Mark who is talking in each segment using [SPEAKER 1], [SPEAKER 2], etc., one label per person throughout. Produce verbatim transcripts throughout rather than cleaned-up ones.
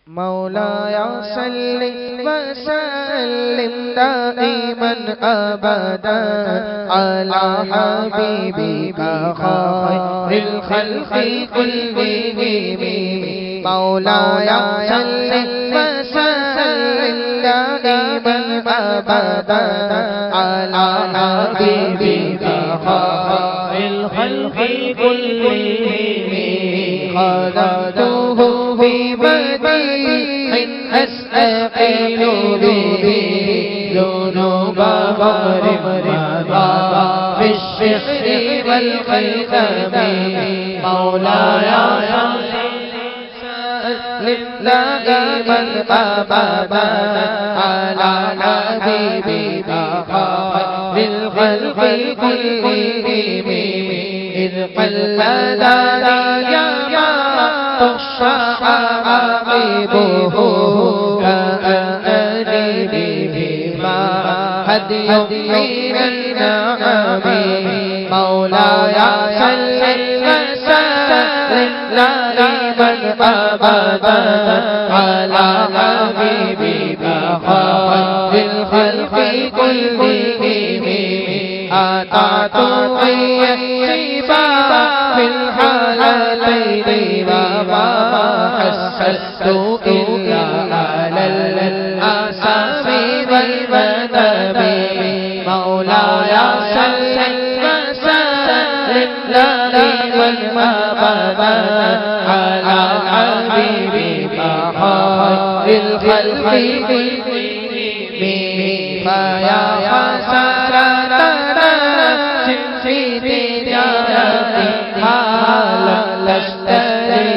[SPEAKER 1] مولاي صل وسلم دائما أبدا على حبيبك خير الخلق كلهم مولاي صل وسلم دائما أبدا على حبيبك خير الخلق كلهم خلقته في بديع أستقيل به ذنوب مغرب في الشعر والقلم مولاي دائما أبدا على حبيبك خير الخلق كلهم إذ قلدني ما تخشى عاقبه كأنني بما هدي من النعم مولاي صل وسلم دائما أبدا على حبيبك خير الخلق كلهم أطعت ويسيبا في الحالتين وما حسست إلا على الأساس والمدب مولاي صل وسلم دائما أبدا على حبيبك خير الخلق كلهم فيا حسرتنا في تجارتها لشتري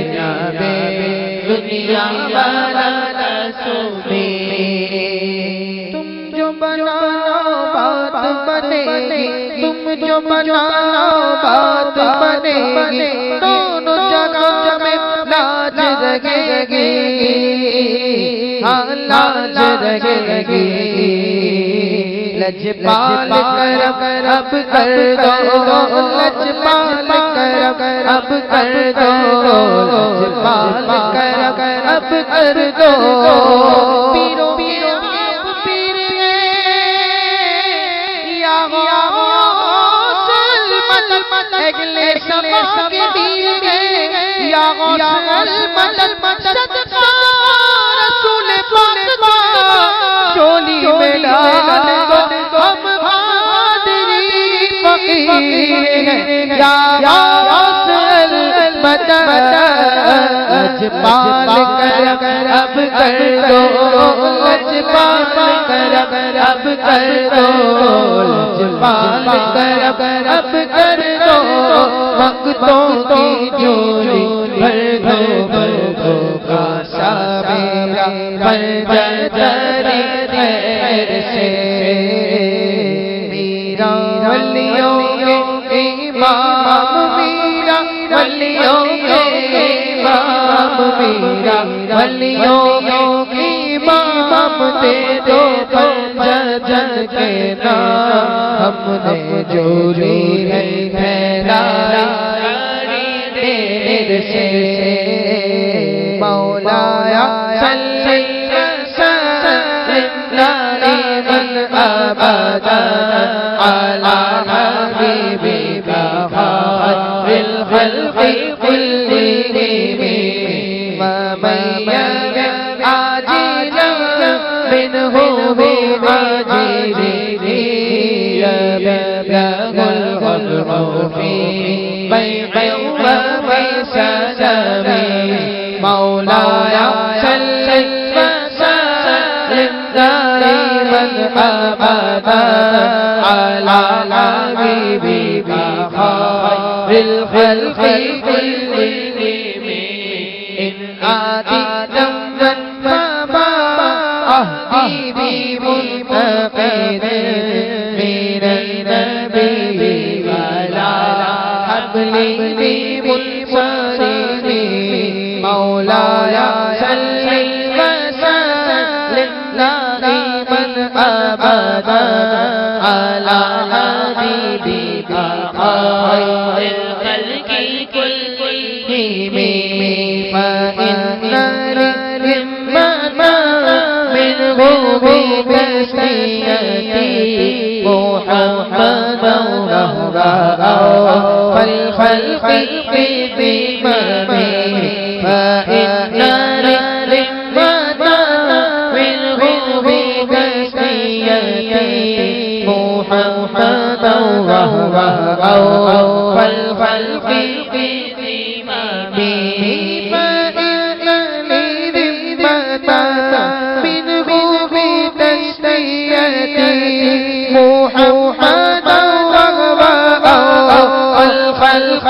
[SPEAKER 1] دنيا ولا تسومي تم جو بناؤ بات بنے گی تم جو بناؤ بات بنے گی دونوں جگہ میں لاج رہے گی ہاں لاج رہے گی لجپال کرم اب کر دو لجپال کرم اب کر دو لجپال کرم اب کر دو پیرو پیرو آپ پیر ہیں یا غوث المدد اگلے سما کے دیر ہیں یا غوث المدد صدقہ رسول پاک کا چولی میں ڈال دو ہم قادری فقیر ہیں یا غوث المدد لجپال کرم اب کر دو لجپال کرم اب کر دو لجپال کرم اب کر دو وقتوں کی جولی بھر دو بھر دو کاسا میرا بھر جری خیر سے میرا ولیوں کے امام میرا ولیوں کے امام میرا ولیوں کے امام دے دو جن کے نام ہم نے جولی ہے پھیلائی دیر سے مولاي صل وسلم دائما أبدا على حبيبك خير الخلق كلهم ومن يجد عاجلا منه بعاجله يبلغ الغرق في بيع وفي سلم مولاي صل وسلم دائما أبدا على حبيبك خير الخلق كلهم إن آتيت من فما أهدي بمنتقد من النبي ولا حبل بمنصرف مولاي صل وسلم دائما أبدا على حبيبك خير الخلق كلهم فإن بتسميتي محمدا فالخلق بإمامه فإن للمدى منه بتسميتي محمدا فالخلق بإمامه فإن للمدى منه بتسميتي محمدا الخلق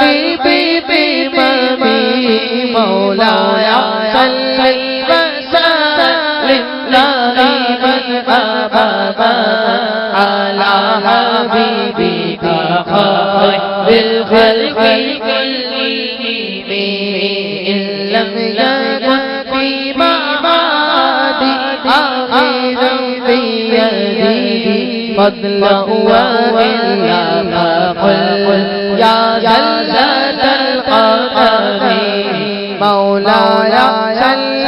[SPEAKER 1] بإمامه مولاي صل وسلم دائما أبدا على حبيبك خير الخلق كلهم إن لم يكن في معادي آخذا بيدي فضلا وإلا فقل يا جلة القدر مولاي صل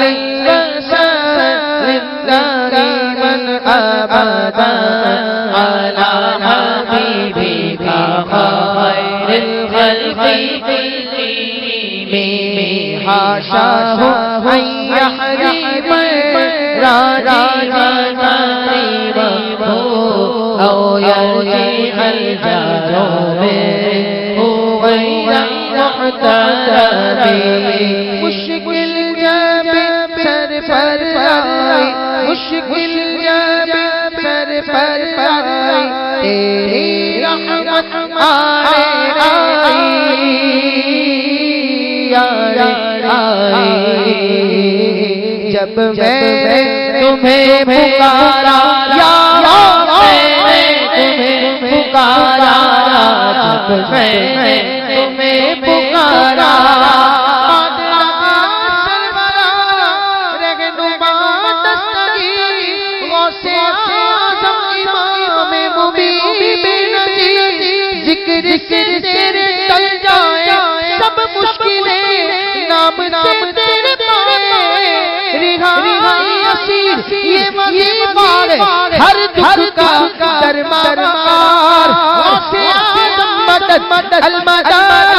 [SPEAKER 1] وسلم دائما أبدا على حبيبك خير الخلق كلهم حاشاه أن يحرم راجع غريبه أو يرجع الجار منه غير محترم مشكل جاب سر فرعي مشكل جاب سر فرعي تیری رحمت آئے آئی جب میں تمہیں پکارا یا میں تمہیں پکارا جب میں تمہیں پکارا رہنما دستگیر غوث اعظم امام مبین نذیر ذکر سے تیرے ٹل جائے سب مشکلیں نام سے تیرے پائے رہائی اسیر یہ وظیفہ ہر دکھ کا درمار غوث اعظم مدد المدد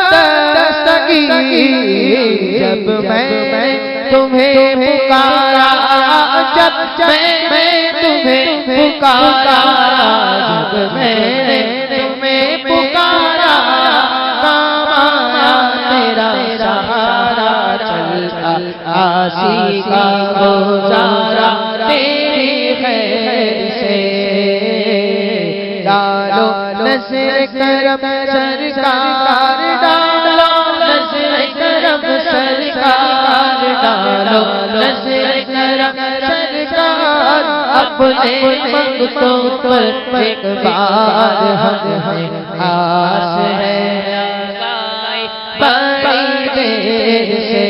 [SPEAKER 1] دستگیر جب میں تمہیں پکارا جب میں تمہیں پکارا جب میں تمہیں پکارا کام آیا تیرا سہارا چلتا آسی کا گزارا تیری خیر سے ڈالو نظر کرم سرکار ڈالو نظر کرم سرکار ڈالو نظر کرم سرکار اپنے منگتوں پر ایک بار ہمیں آس ہے بڑی دیر سے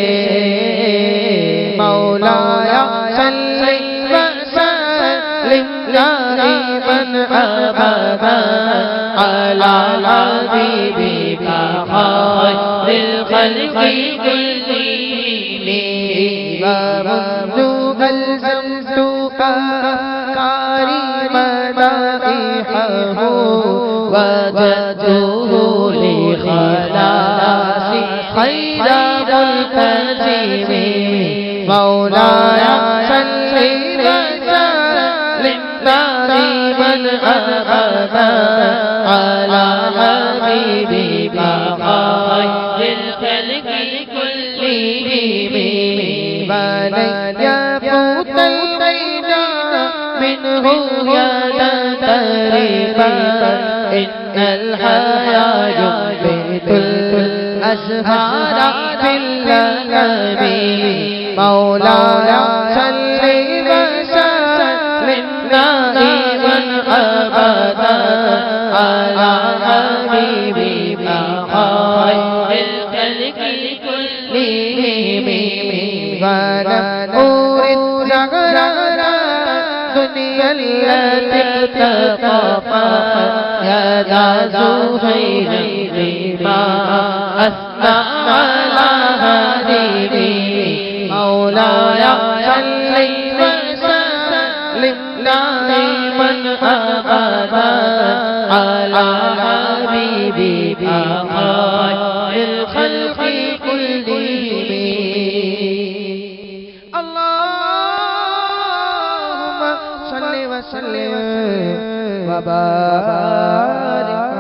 [SPEAKER 1] مولایا صلی وسلم دائما ابدا علی حبیبک خیر الخلق كلهم ومنذ ألزمتك كاري مدائحه وجدته لخلاصي خير ملتزم مولاي صل وسلم دائما أبدا على حبيبك خير الخلق كلهم ولن يفوت الغينا منه يدا تريبا إن الحياة يثبت الأسهار في اللغم مولاي صل وسلم دائما أبدا على حبيبك خير الخلق كلهم ولم أرد زغرا دنيا التي تقفى يا ذا زهير بما أثنى على هديه مولاي صل وسلم أبدا على حبيبك خير الخلق كلهم اللهم صل وسلم وبارك